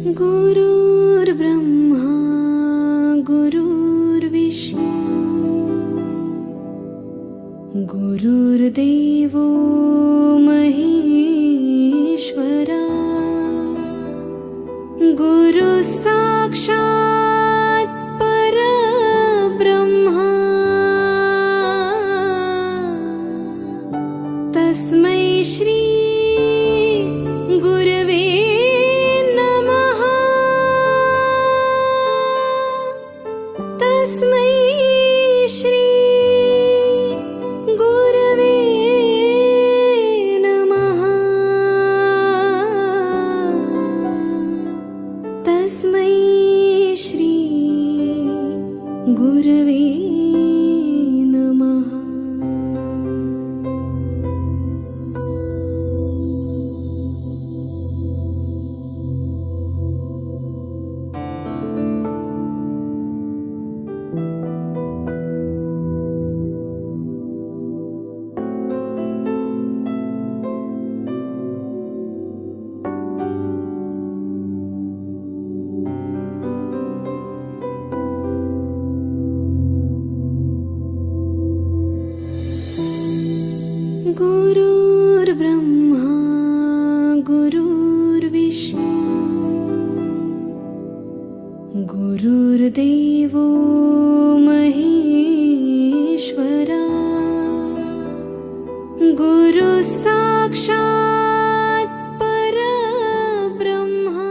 गुरुर्ब्रह्मा गुरुर्विष्णु गुरुर्देवो महेश्वरा गुरु साक्षात् परब्रह्मा तस्मै श्री गुरवे नमः। तस्मै श्री गुरवे नमः। तस्मै श्री गुरवे नमः। गुरुर्ब्रह्मा गुरुर्विष्णु गुरुर्देवो महेश्वरा गुरु साक्षात् परब्रह्मा।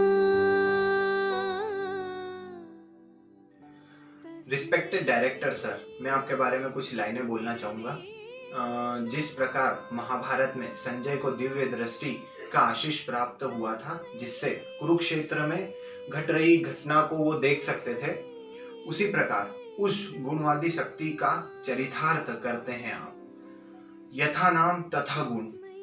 रिस्पेक्टेड डायरेक्टर सर, मैं आपके बारे में कुछ लाइनें बोलना चाहूँगा। जिस प्रकार महाभारत में संजय को दिव्य दृष्टि का आशीष प्राप्त हुआ था, जिससे कुरुक्षेत्र में घट रही घटना को वो देख सकते थे, उसी प्रकार उस गुणवादी शक्ति का चरितार्थ करते हैं आप। यथा नाम तथा गुण।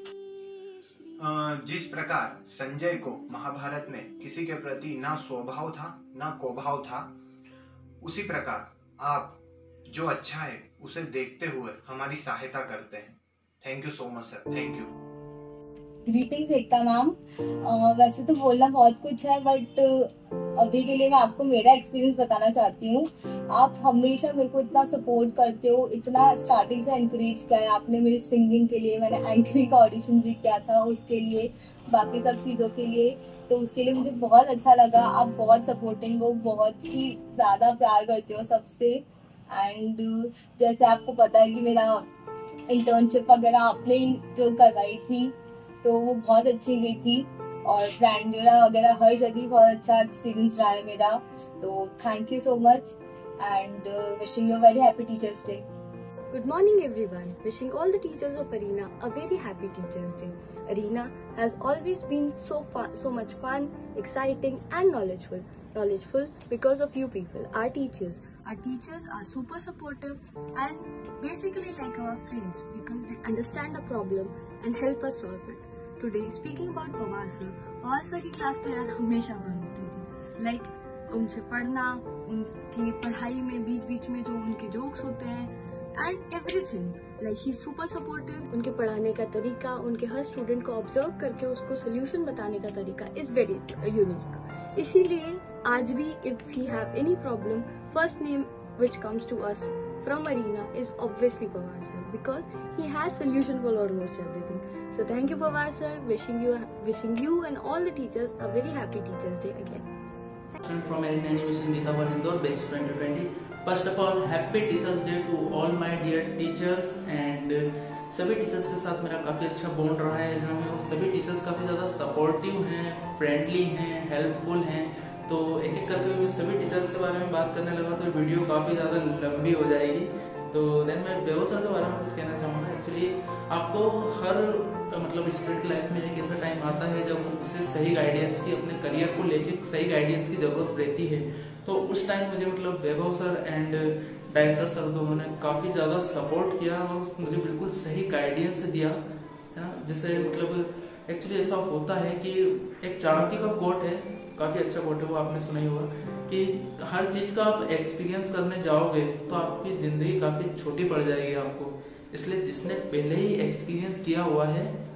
जिस प्रकार संजय को महाभारत में किसी के प्रति ना स्वभाव था ना कोभाव था, उसी प्रकार आप जो अच्छा है उसे देखते हुए हमारी सहायता करते हैं। Thank you so much sir, thank you. Greetings Ekta ma'am. वैसे तो बोलना बहुत कुछ है, बट अभी के लिए मैं आपको मेरा एक्सपीरियंस बताना चाहती हूँ। आप हमेशा मेरे को इतना सपोर्ट करते हो, इतना स्टार्टिंग से एनकरेज किया है आपने मेरी सिंगिंग के लिए। मैंने एंकरिंग का ऑडिशन भी किया था, उसके लिए, बाकी सब चीज़ों के लिए, तो उसके लिए मुझे बहुत अच्छा लगा। आप बहुत सपोर्टिंग हो, बहुत ही ज़्यादा प्यार करते हो सबसे। एंड जैसे आपको पता है कि मेरा इंटर्नशिप वगैरह आपने जो करवाई थी तो वो बहुत अच्छी गई थी, और ब्रांडेरा वगैरह हर जगह बहुत अच्छा एक्सपीरियंस रहा है मेरा। तो thank you so much and wishing you very happy teachers day. Good morning everyone, wishing all the teachers of Arena a very happy Teachers Day. Arena has always been so much fun, exciting and knowledgeful. Knowledgeful because of you people, our teachers. Our teachers are super supportive and basically like our friends because they understand the problem and help us solve it. Today speaking about Pawar sir की class तो यार हमेशा बन होती थी। Like उनसे पढ़ना, उनकी पढ़ाई में बीच में जो उनके जोक्स होते हैं and everything, like he's super supportive. उनके पढ़ाने का तरीका, उनके हर स्टूडेंट को ऑब्जर्व करके उसको सोल्यूशन बताने का तरीका is very unique. इसीलिए आज भी if we have any problem, first name which comes to us from Arena is obviously Pawar sir because he has solution for almost everything. So thank you Pawar sir, wishing you and all the teachers a very happy Teachers Day again. From Arena Animation Nitawal Indore, best 2020. First of all, happy Teachers Day to all my dear teachers and सभी teachers के साथ मेरा काफ़ी अच्छा bond रहा है। सभी teachers काफ़ी ज़्यादा सपोर्टिव हैं, फ्रेंडली हैं, हेल्पफुल हैं। तो एक एक करके मैं सभी टीचर्स के बारे में बात करने लगा तो वीडियो काफ़ी ज़्यादा लंबी हो जाएगी। तो देन मैं वैभव सर के बारे में कुछ कहना चाहूँगा। एक्चुअली आपको हर मतलब स्टूडेंट की लाइफ में एक ऐसा टाइम आता है जब उसे सही गाइडेंस की, अपने करियर को लेके सही गाइडेंस की ज़रूरत रहती है। तो उस टाइम मुझे मतलब Vaibhav sir and director sir दोनों ने काफ़ी ज़्यादा सपोर्ट किया और मुझे बिल्कुल सही गाइडेंस दिया, है ना। जैसे मतलब एक्चुअली ऐसा होता है कि एक चाणक्य का कोट है, काफ़ी अच्छा कोट है, वो आपने सुना ही होगा कि हर चीज़ का आप एक्सपीरियंस करने जाओगे तो आपकी ज़िंदगी काफ़ी छोटी पड़ जाएगी आपको। इसलिए जिसने पहले ही एक्सपीरियंस किया हुआ है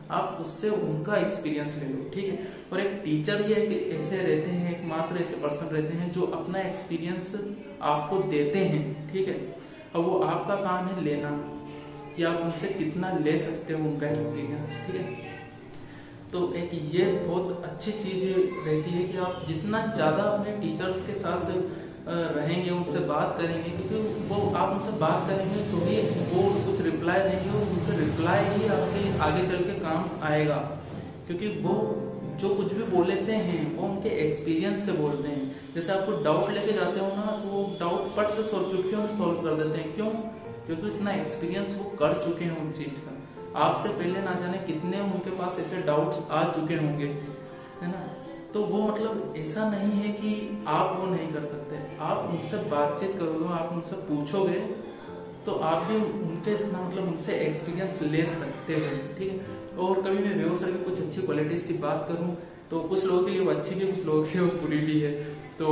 आप उससे उनका एक्सपीरियंस ले लो, ठीक है। और एक टीचर ही एक ऐसे रहते हैं, एक मात्र ऐसे पर्सन रहते हैं जो अपना एक्सपीरियंस आपको देते हैं, ठीक है। अब वो आपका काम है लेना कि आप उनसे कितना ले सकते हो उनका एक्सपीरियंस, ठीक है। तो एक ये बहुत अच्छी चीज रहती है कि आप जितना ज्यादा अपने टीचर्स के साथ रहेंगे, उनसे बात करेंगे, क्योंकि वो आप उनसे बात करेंगे तो ही वो कुछ रिप्लाई देंगे और उनका रिप्लाई ही आपके आगे चल के काम आएगा, क्योंकि वो जो कुछ भी बोलते हैं वो उनके एक्सपीरियंस से बोलते हैं। जैसे आपको डाउट लेके जाते हो ना, तो वो डाउट पट से चुटकियों में सॉल्व कर देते हैं। क्यों? क्योंकि इतना एक्सपीरियंस वो कर चुके हैं उन चीज का। आपसे पहले ना जाने कितने उनके पास ऐसे डाउट्स आ चुके होंगे, है ना। तो वो मतलब ऐसा नहीं है कि आप वो नहीं कर सकते। आप उनसे बातचीत करोगे, आप उनसे पूछोगे तो आप भी उनके इतना मतलब उनसे एक्सपीरियंस ले सकते हो, ठीक है। और कभी मैं वेव सर की कुछ अच्छी क्वालिटीज की बात करूं तो कुछ लोगों के लिए वो अच्छी भी है, कुछ लोगों के लिए वो बुरी भी है। तो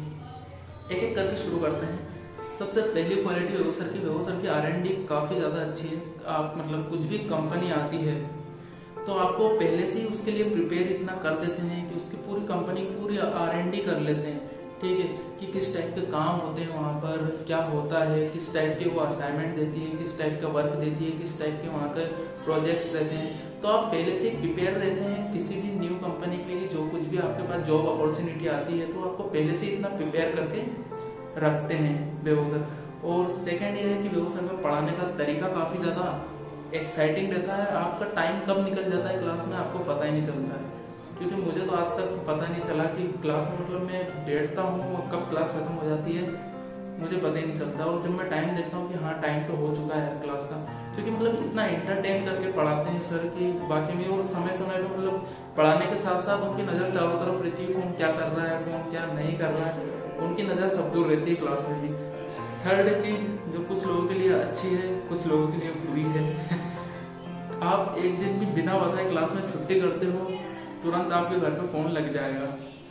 एक एक करके शुरू करते हैं। सबसे पहली क्वालिटी वेव सर की R&D काफी ज्यादा अच्छी है। आप मतलब कुछ भी कंपनी आती है तो आपको पहले से ही उसके लिए प्रिपेयर इतना कर देते हैं कि उसकी पूरी कंपनी पूरी R&D कर लेते हैं, ठीक है, कि किस टाइप के काम होते हैं वहाँ पर, क्या होता है, किस टाइप के वो असाइनमेंट देती है, किस टाइप का वर्क देती है, किस टाइप के वहाँ के प्रोजेक्ट्स रहते हैं। तो आप पहले से ही प्रिपेयर रहते हैं किसी भी न्यू कंपनी के लिए। जो कुछ भी आपके पास जॉब अपॉर्चुनिटी आती है तो आपको पहले से इतना प्रिपेयर करके रखते हैं वेव सर। और सेकेंड ये है कि वेव सर में पढ़ाने का तरीका काफी ज्यादा एक्साइटिंग रहता है। आपका टाइम कब निकल जाता है क्लास में आपको पता ही नहीं चलता है, क्योंकि मुझे तो आज तक पता नहीं चला कि क्लास में मतलब मैं बैठता हूँ कब क्लास खत्म हो जाती है मुझे पता ही नहीं चलता। और जब मैं टाइम देखता हूँ कि हाँ टाइम तो हो चुका है क्लास का, क्योंकि मतलब इतना एंटरटेन करके पढ़ाते हैं सर की बाकी में। और समय समय पे मतलब पढ़ाने के साथ साथ उनकी नजर चारों तरफ रहती है, कौन क्या कर रहा है, कौन क्या नहीं कर रहा है, उनकी नजर सब दूर रहती है क्लास में भी। थर्ड चीज जो कुछ लोगों के लिए अच्छी है, कुछ लोगों के लिए बुरी है। आप एक दिन भी बिना बताए क्लास में छुट्टी करते हो, तुरंत आपके घर पे फोन लग जाएगा।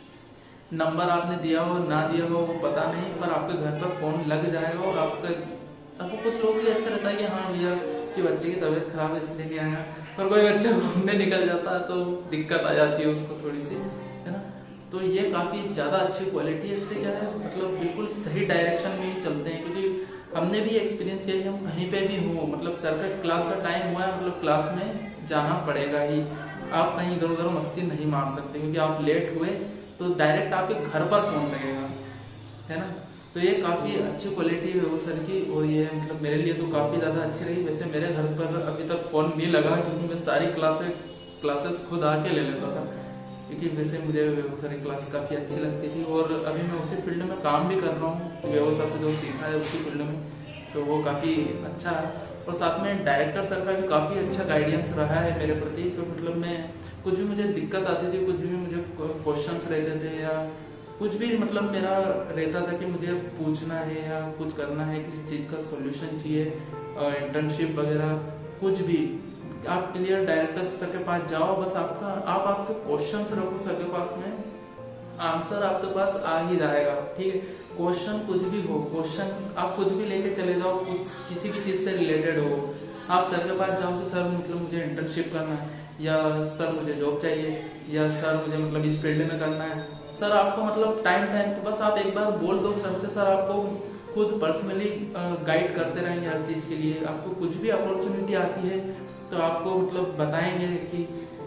नंबर आपने दिया हो ना दिया हो वो पता नहीं, पर आपके घर पर फोन लग जाएगा। और आपको कुछ लोगों के लिए अच्छा लगता है कि हाँ भैया कि बच्चे की तबीयत खराब है इसलिए नहीं आया, पर कोई बच्चा घूमने निकल जाता है तो दिक्कत आ जाती है उसको थोड़ी सी, है ना। तो ये काफी ज्यादा अच्छी क्वालिटी है। इससे क्या है मतलब बिल्कुल सही डायरेक्शन में ही चलते हैं, क्योंकि हमने भी एक्सपीरियंस किया कि हम कहीं पे भी हो, मतलब सर का क्लास का टाइम हुआ है मतलब क्लास में जाना पड़ेगा ही। आप कहीं इधर उधर मस्ती नहीं मार सकते, क्योंकि आप लेट हुए तो डायरेक्ट आपके घर पर फोन लगेगा, है ना। तो ये काफी अच्छी क्वालिटी है वो सर की, और ये मतलब मेरे लिए तो काफी ज्यादा अच्छी रही। वैसे मेरे घर पर अभी तक फोन नहीं लगा, क्योंकि मैं सारी क्लासेस खुद आके ले लेता था, क्योंकि वैसे मुझे वो सारी क्लास काफी अच्छी लगती थी। और अभी मैं उसी फील्ड में काम भी कर रहा हूँ, व्यवसाय से जो सीखा है उसी फील्ड में, तो वो काफी अच्छा है। और साथ में डायरेक्टर सर का भी काफी अच्छा गाइडेंस रहा है मेरे प्रति। तो मतलब मैं कुछ भी मुझे दिक्कत आती थी, कुछ भी मुझे क्वेश्चंस रहते थे या कुछ भी मतलब मेरा रहता था कि मुझे पूछना है या कुछ करना है, किसी चीज का सॉल्यूशन चाहिए, इंटर्नशिप वगैरह कुछ भी, आप क्लियर डायरेक्टर सर के पास जाओ, बस आपके क्वेश्चंस रखो सर के पास में, आंसर आपके पास आ ही जाएगा, ठीक है। क्वेश्चन कुछ भी हो, क्वेश्चन आप कुछ भी लेके चले जाओ, कुछ किसी भी चीज से रिलेटेड हो, आप सर के पास जाओ कि सर मतलब मुझे इंटर्नशिप करना है, या सर मुझे जॉब चाहिए, या सर मुझे मतलब इस फील्ड में करना है। सर आपको मतलब टाइम पे बस आप एक बार बोल दो सर से, सर आपको खुद पर्सनली गाइड करते रहेंगे हर चीज के लिए। आपको कुछ भी अपॉर्चुनिटी आती है तो आपको मतलब बताएंगे कि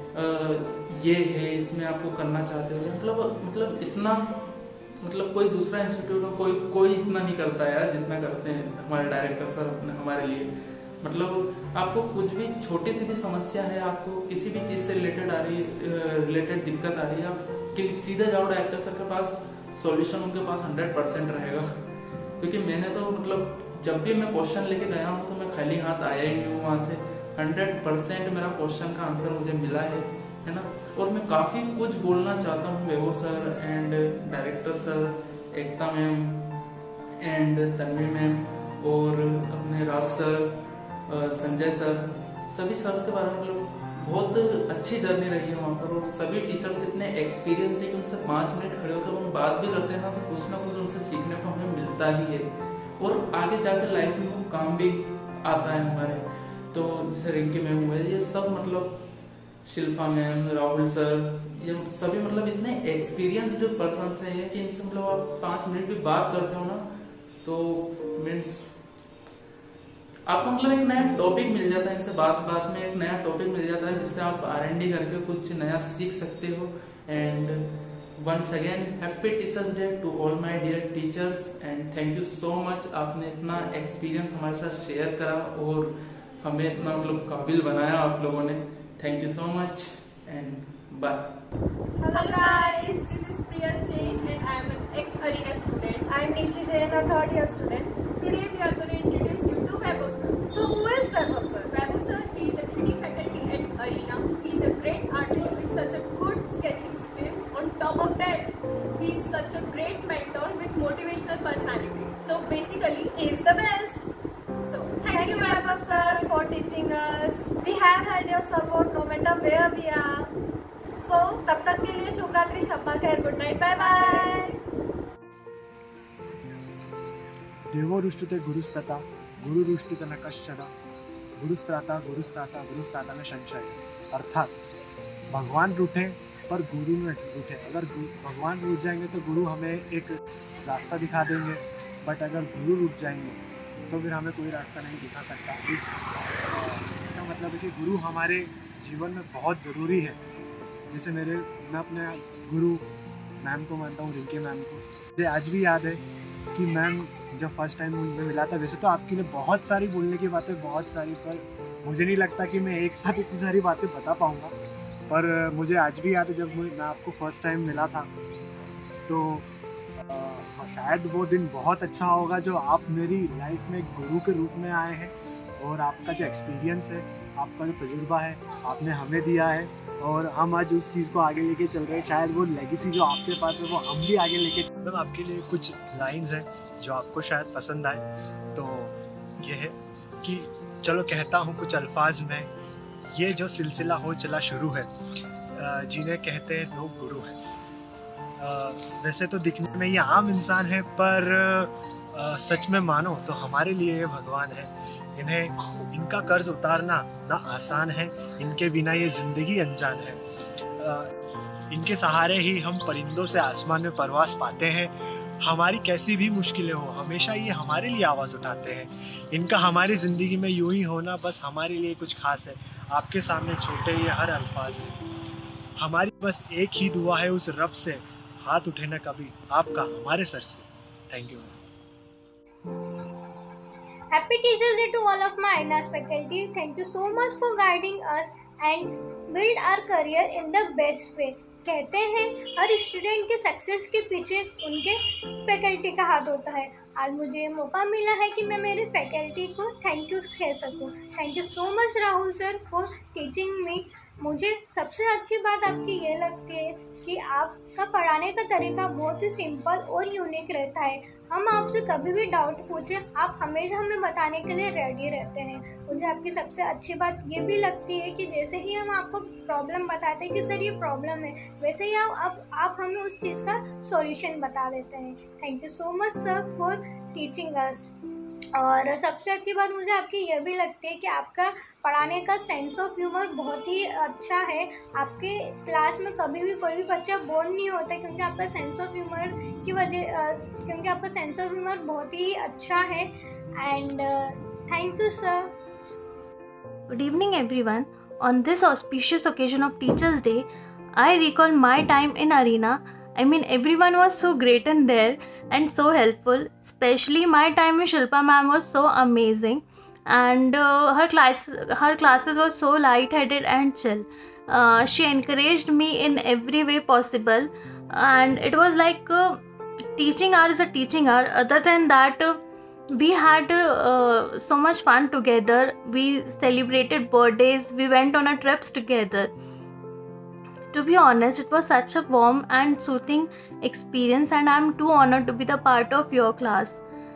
ये है, इसमें आपको करना चाहते हो। मतलब इतना मतलब कोई दूसरा इंस्टीट्यूट कोई इतना नहीं करता है यार जितना करते हैं हमारे डायरेक्टर सर हमारे लिए। मतलब आपको कुछ भी छोटी सी भी समस्या है, आपको किसी भी चीज से रिलेटेड दिक्कत आ रही है, आप सीधे जाओ डायरेक्टर सर के पास, सॉल्यूशन उनके पास 100% रहेगा। क्योंकि मैंने तो मतलब जब भी मैं क्वेश्चन लेके गया हूँ तो मैं खाली हाथ आया ही नहीं हूँ वहां से, 100% मेरा क्वेश्चन का आंसर मुझे मिला है ना। और मैं काफी कुछ बोलना चाहता हूँ वेवो sir and director sir, Ekta ma'am and Tanvi ma'am और अपने राज सर, संजय सर, सभी सर्स के बारे में मतलब बहुत अच्छी जर्नी रही है वहाँ पर। और सभी टीचर्स इतने एक्सपीरियंस है कि उनसे 5 मिनट खड़े होकर हम बात भी करते हैं ना, तो कुछ ना कुछ उनसे सीखने को हमें मिलता ही है, और आगे जाकर लाइफ में वो काम भी आता है हमारे। तो जैसे रिंकी मैम हुए, ये सब मतलब शिल्पा मैम, राहुल सर, ये सभी मतलब इतने एक्सपीरियंस जो पर्सन हैं कि इनसे मतलब आप 5 मिनट भी बात करते हो ना तो मीन्स आपको मतलब एक नया टॉपिक मिल जाता है। इनसे बात में एक नया टॉपिक मिल जाता है जिससे आप R&D करके कुछ नया सीख सकते हो। And once again happy teachers day to all my dear teachers and thank you so much. आपने इतना एक्सपीरियंस हमारे साथ शेयर करा और हमें इतना मतलब काबिल बनाया आप लोगों ने। Thank you so much and bye. Hello guys, this is Priyal Jain and I am an ex-Arena student. I am Nishi Jain, a third year student. Today we are going to introduce you to Vaibhav sir. So who is Vaibhav sir? Vaibhav sir, he is a 3D faculty at Arena. He is a great artist with such a good sketching skill. On top of that, he is such a great mentor with motivational personality. So basically, He is the best. so thank you Vaibhav Vaibhav sir for teaching us. We have had your support no matter where we are. So तब तक के लिए शुभ रात्रि, शब्बा खैर, good night, bye bye. देवोरुष्टुते गुरुस्तता गुरुरुष्टुते न कश्चन गुरुस्त्राता गुरुस्त्राता गुरुस्त्राता न संशय. अर्थात भगवान रूठे पर गुरु न रूठे. अगर भगवान रूठ जाएंगे तो गुरु हमें एक रास्ता दिखा देंगे, बट अगर गुरु रूठ जाएंगे तो फिर हमें कोई रास्ता नहीं दिखा सकता. इसका मतलब है कि गुरु हमारे जीवन में बहुत ज़रूरी है. जैसे मैं अपने गुरु मैम को मानता हूँ, रिंकी मैम को. मुझे आज भी याद है कि मैम जब फर्स्ट टाइम मुझे मिला था, वैसे तो आपके लिए बहुत सारी बोलने की बातें बहुत सारी, पर मुझे नहीं लगता कि मैं एक साथ इतनी सारी बातें बता पाऊँगा. पर मुझे आज भी याद है जब मैं आपको फर्स्ट टाइम मिला था, तो शायद वो दिन बहुत अच्छा होगा जो आप मेरी लाइफ में गुरु के रूप में आए हैं. और आपका जो एक्सपीरियंस है, आपका जो तजुर्बा है, आपने हमें दिया है और हम आज उस चीज़ को आगे लेके चल रहे हैं. शायद वो लेगेसी जो आपके पास है वो हम भी आगे लेके चल. मतलब आपके लिए कुछ लाइंस हैं जो आपको शायद पसंद आए. तो ये है कि चलो कहता हूँ कुछ अल्फाज में, ये जो सिलसिला हो चला शुरू है, जिन्हें कहते हैं लोग गुरु हैं. वैसे तो दिखने में ये आम इंसान है, पर सच में मानो तो हमारे लिए ये भगवान है. इनका कर्ज उतारना ना आसान है, इनके बिना ये ज़िंदगी अनजान है. इनके सहारे ही हम परिंदों से आसमान में परवास पाते हैं. हमारी कैसी भी मुश्किलें हो, हमेशा ये हमारे लिए आवाज़ उठाते हैं. इनका हमारी ज़िंदगी में यूं ही होना बस हमारे लिए कुछ खास है. आपके सामने छोटे ये हर अल्फाज हैं. हमारी बस एक ही दुआ है उस रब से, हाथ उठे ना कभी आपका हमारे सर से. Thank you. Happy Teachers Day to all of my INAS faculty. Thank you so much for guiding us and build our career in the best way. कहते हैं हर स्टूडेंट के सक्सेस के पीछे उनके फैकल्टी का हाथ होता है. आज मुझे ये मौका मिला है कि मैं मेरे फैकल्टी को थैंक यू कह सकूं. Thank you so much Rahul sir for teaching me. मुझे सबसे अच्छी बात आपकी ये लगती है कि आपका पढ़ाने का तरीका बहुत ही सिंपल और यूनिक रहता है. हम आपसे कभी भी डाउट पूछे, आप हमेशा हमें बताने के लिए रेडी रहते हैं. मुझे आपकी सबसे अच्छी बात ये भी लगती है कि जैसे ही हम आपको प्रॉब्लम बताते हैं कि सर ये प्रॉब्लम है, वैसे ही आप हमें उस चीज़ का सॉल्यूशन बता देते हैं. Thank you so much sir for teaching us. और सबसे अच्छी बात मुझे आपकी ये भी लगती है कि आपका पढ़ाने का सेंस ऑफ ह्यूमर बहुत ही अच्छा है. आपके क्लास में कभी भी कोई भी बच्चा बोर नहीं होता क्योंकि आपका सेंस ऑफ ह्यूमर की वजह क्योंकि आपका सेंस ऑफ ह्यूमर बहुत ही अच्छा है. And thank you sir. Good evening everyone. On this auspicious occasion of Teachers Day, I recall my time in Arena. I mean, everyone was so great in there and so helpful. Especially my time with Shilpa ma'am was so amazing, and her classes were so light-headed and chill. She encouraged me in every way possible, and it was like teaching hour is a teaching hour. Other than that, we had so much fun together. We celebrated birthdays. We went on our trips together. To be honest, it was such a warm and soothing experience, and I'm too honored to be the part of your class.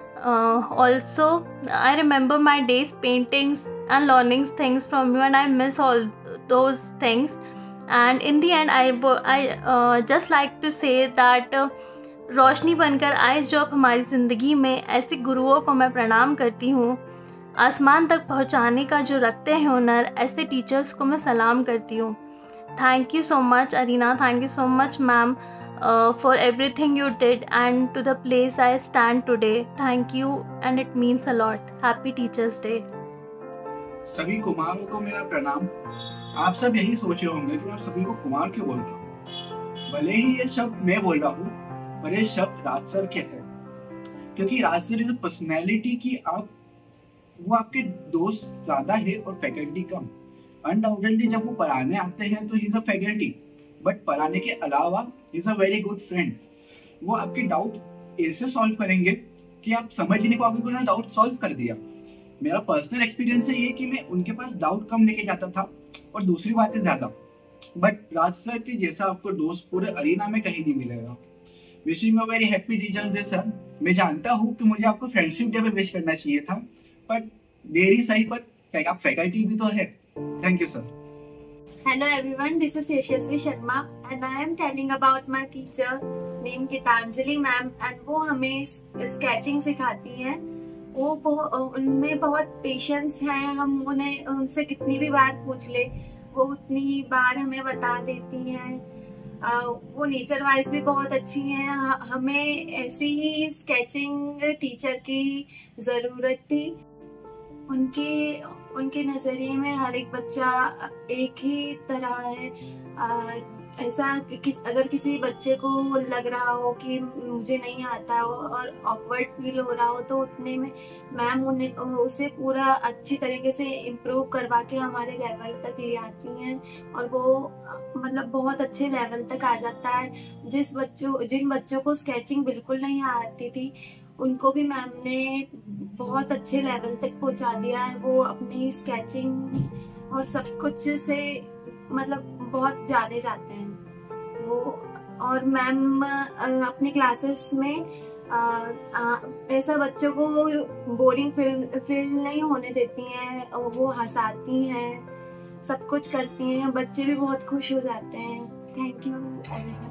Also, I remember my days paintings and learning things from you, and I miss all those things. And in the end, I just like to say that रोशनी बनकर आए जो अब हमारी ज़िंदगी में, ऐसे गुरुओं को मैं प्रणाम करती हूँ. आसमान तक पहुँचाने का जो रखते हैं हुनर, ऐसे टीचर्स को मैं सलाम करती हूँ. Thank you so much, Arina. Thank you so much, ma'am, for everything you did and to the place I stand today. Thank you, and it means a lot. Happy Teachers Day. सभी कुमारों को मेरा प्रणाम। आप सब यही सोच रहे होंगे कि मैं सभी को कुमार क्यों बोल रहा हूँ। भले ही ये शब्द मैं बोल रहा हूँ, पर ये शब्द राज सर के है, क्योंकि Raj sir is a personality की वो आपके दोस्त ज्यादा है और फैकल्टी कम। अनडाउटेडली जब वो पढ़ाने आते हैं तो he is a faculty, but पढ़ाने के अलावा he is a very good friend. वो आपके डाउट ऐसे सॉल्व करेंगे कि आप समझ ही नहीं पाओगे कि उन्होंने डाउट सॉल्व कर दिया। मेरा पर्सनल एक्सपीरियंस है ये कि मैं उनके पास डाउट कम लेके जाता था और दूसरी बातें ज्यादा, बट राज सर के जैसा आपको दोस्त पूरे अरीना में कहीं नहीं मिलेगा। Wishing you very happy teachers day sir. मैं जानता हूँ कि मुझे आपको फ्रेंडशिप डे पे विश करना चाहिए था, बट देरी सही, पर आप फैकल्टी भी तो है। Thank you sir. Hello everyone, this is Yashasvi Sharma and I am telling about my teacher named Gitanjali ma'am and वो हमें स्केचिंग सिखाती हैं। उनमें बहुत पेशेंस है, हम उन्हें उनसे कितनी भी बार पूछ ले वो उतनी बार हमें बता देती हैं। वो नेचर वाइज भी बहुत अच्छी हैं। हमें ऐसी ही स्केचिंग टीचर की ज़रूरत थी। उनके नजरिए में हर एक बच्चा एक ही तरह है। ऐसा अगर किसी बच्चे को लग रहा हो कि मुझे नहीं आता हो और ऑकवर्ड फील हो रहा हो तो उतने में मैम उसे पूरा अच्छी तरीके से इम्प्रूव करवा के हमारे लेवल तक ले आती हैं और वो मतलब बहुत अच्छे लेवल तक आ जाता है। जिन बच्चों को स्केचिंग बिल्कुल नहीं आती थी उनको भी मैम ने बहुत अच्छे लेवल तक पहुंचा दिया है। वो अपनी स्केचिंग और सब कुछ से मतलब बहुत जाने जाते हैं वो। और मैम अपनी क्लासेस में ऐसा बच्चों को बोरिंग फील नहीं होने देती हैं। वो हंसाती हैं, सब कुछ करती हैं, बच्चे भी बहुत खुश हो जाते हैं। Thank you everyone.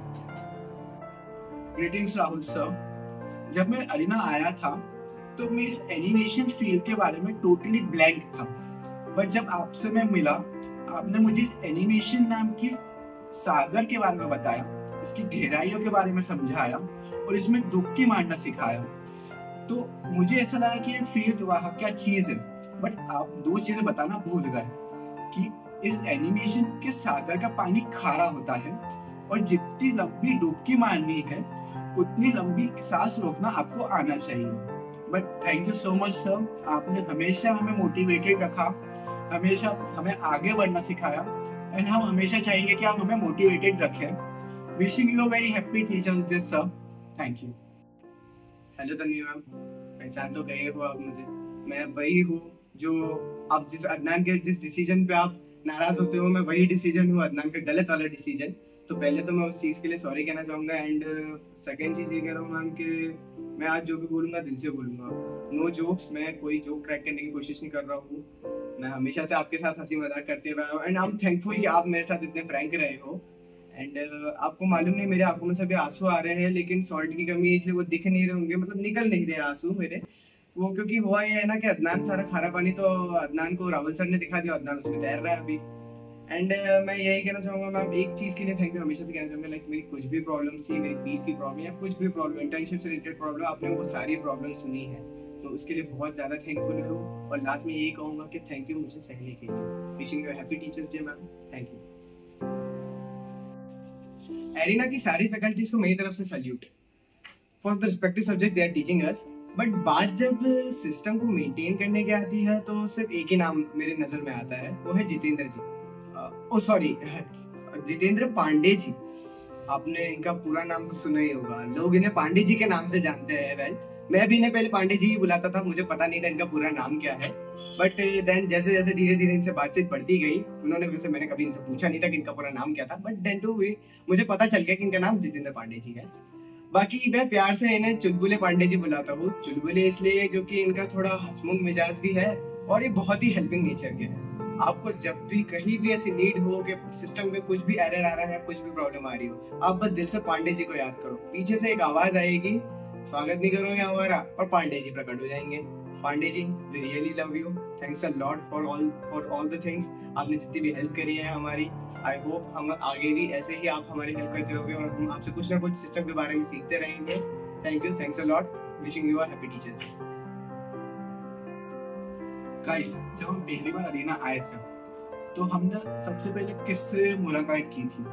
Greetings Rahul sir. जब मैं अरीना आया था तो मैं इस एनिमेशन फील्ड के बारे में टोटली ब्लैंक था, बट जब आपसे मैं मिला आपने मुझे इस एनिमेशन नाम की सागर के बारे में बताया, इसकी गहराइयों के बारे में समझाया और इसमें डुबकी मारना सिखाया। तो मुझे ऐसा लगा कि ये फील्ड वाह क्या चीज है। बट आप दो चीजें बताना भूल गए कि इस एनिमेशन के सागर का पानी खारा होता है और जितनी लंबी डुबकी मारनी है उतनी लंबी सांस रोकना आपको आना चाहिए। But thank you so much sir, आपने हमेशा हमें मोटिवेटेड रखा, हमेशा हमें आगे बढ़ना सिखाया एंड हम हमेशा चाहेंगे कि आप हमें मोटिवेटेड रखें। Wishing you a very happy teachers day sir. Thank you. Hello Tanvi ma'am, पहचान तो गए हो आप मुझे। मैं वही हूँ जो आप जिस अदनान के जिस डिसीजन पे आप नाराज होते हो, मैं वही डिसीजन हूँ, अदनान का गलत वाला डिसीजन। तो पहले तो मैं उस चीज़ के लिए सॉरी कहना चाहूँगा एंड सेकेंड चीज़ ये कह रहा हूँ मैम कि मैं आज जो भी बोलूँगा दिल से बोलूँगा। नो जोक्स, मैं कोई जोक क्रैक करने की कोशिश नहीं कर रहा हूँ। मैं हमेशा से आपके साथ हंसी मजाक करते हुए आया हूँ एंड आई एम थैंकफुल कि आप मेरे साथ इतने फ्रैंक रहे हो। एंड आपको मालूम नहीं मेरे आंखों में से भी आंसू आ रहे हैं, लेकिन सॉल्ट की कमी है इसलिए वो दिख नहीं रहे होंगे, मतलब निकल नहीं रहे आंसू मेरे। वो क्योंकि हुआ ये है ना कि अदनान सारा खारा पानी तो अदनान को राहुल सर ने दिखा दिया, अदनान उसमें तैर रहा है अभी। एंड मैं यही कहना चाहूँगा मैम, एक चीज़ के लिए थैंक यू हमेशा से कहना चाहूँगा, लाइक मेरी कुछ भी प्रॉब्लम थी, मेरी फीस की प्रॉब्लम या कुछ भी प्रॉब्लम, इंटर्नशिप से रिलेटेड प्रॉब्लम, आपने वो सारी प्रॉब्लम सुनी है, तो उसके लिए बहुत ज़्यादा थैंकफुल हूँ। और लास्ट में यही कहूँगा कि थैंक यू मुझे सहने के लिए। Wishing you happy teachers day ma'am. Thank you. Arena की सारी फैकल्टीज को मेरी तरफ से salute for the respective subject they are teaching us. But बात जब सिस्टम को मेंटेन करने की आती है तो सिर्फ एक ही नाम मेरे नज़र में आता है, वो है जितेंद्र जी। जितेंद्र पांडे जी। आपने इनका पूरा नाम तो सुना ही होगा, लोग इन्हें पांडे जी के नाम से जानते हैं। वेल, मैं भी इन्हें पहले पांडे जी ही बुलाता था, मुझे पता नहीं था इनका पूरा नाम क्या है। बट देन जैसे जैसे धीरे धीरे इनसे बातचीत बढ़ती गई, उन्होंने वैसे मैंने कभी इनसे पूछा नहीं था कि इनका पूरा नाम क्या था, बट देन टू मुझे पता चल गया कि इनका नाम जितेंद्र पांडे जी है। बाकी मैं प्यार से इन्हें चुलबुले पांडे जी बुलाता हूँ। चुलबुले इसलिए क्योंकि इनका थोड़ा हंसमुख मिजाज भी है और ये बहुत ही हेल्पिंग नेचर के हैं। आपको जब भी कहीं भी ऐसी नीड हो कि सिस्टम में कुछ भी एरर आ रहा है, कुछ भी प्रॉब्लम आ रही हो, आप बस दिल से पांडे जी को याद करो, पीछे से एक आवाज आएगी, स्वागत नहीं करोगे हमारा, और पांडे जी प्रकट हो जाएंगे। Pandey ji, we really love you, thanks a lot for all the things. आपने जितनी भी हेल्प करी है हमारी, आई होप हम आगे भी ऐसे ही आप हमारी हेल्प करते रहोगे और हम आपसे कुछ ना कुछ सिस्टम के बारे में सीखते रहेंगे। Thank you, thanks a lot, wishing you a happy teachers day. Guys, जब हम पहली बार अरीना आए थे तो हमने सबसे पहले किससे मुलाकात की थी?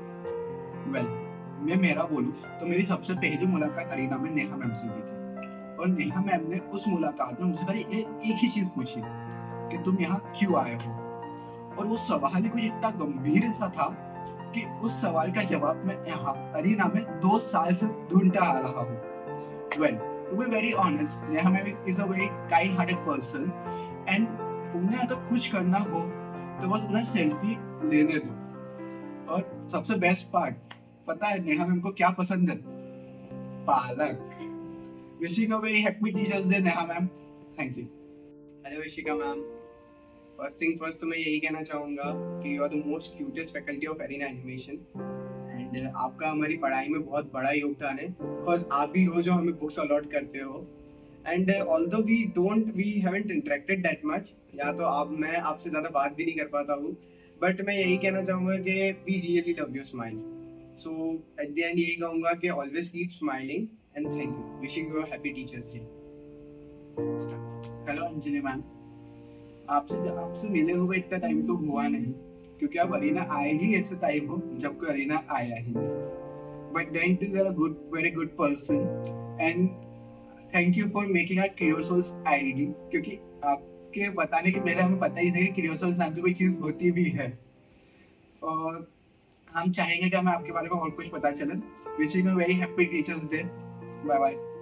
मैं मेरा बोलूं तो मेरी सबसे पहली मुलाकात अरीना में नेहा मैम से हुई थी और नेहा मैम ने उस मुलाकात में मुझसे खाली एक ही चीज पूछी कि तुम यहाँ क्यों आए हो, और वो सवाल ही कुछ इतना गंभीर सा था कि उस सवाल का जवाब मैं यहाँ अरीना में 2 साल से ढूंढता आ रहा हूँ। To be very honest, Neha ma'am is a very kind hearted person and उन्हें अगर खुश करना हो तो बस उन्हें सेल्फी लेने दो। और सबसे बेस्ट पार्ट पता है नेहा मैम को क्या पसंद है? पालक। Wishing a very happy teachers day Neha ma'am. Thank you. Hello Vishika ma'am, first thing first तो मैं यही कहना चाहूँगा कि you are the most cutest faculty of Arena Animation and आपका हमारी पढ़ाई में बहुत बड़ा योगदान है, बिकॉज आप भी हो जो हमें बुक्स अलॉट करते हो। And although we haven't interacted that much, या तो मैं आपसे ज़्यादा बात भी नहीं कर पाता हूँ, बट मैं यही कहना चाहूँगा कि we really love your smile. So at the end यही कहूँगा कि always keep smiling and thank you, wishing you a happy teachers day. Hello Anjali ma'am, आपसे मिले हुए इतना टाइम तो हुआ नहीं, क्योंकि आप अरीना आए ही ऐसे टाइम हो जब कोई अरीना आया ही नहीं। But then you are a very good person and thank you for making our Creosouls ID, क्योंकि आपके बताने के पहले हमें पता ही था कि क्रियोसोल्स नाम की कोई चीज़ होती भी है, और हम चाहेंगे कि हमें आपके बारे में और कुछ पता चले। Wishing you very happy teachers day. Bye bye.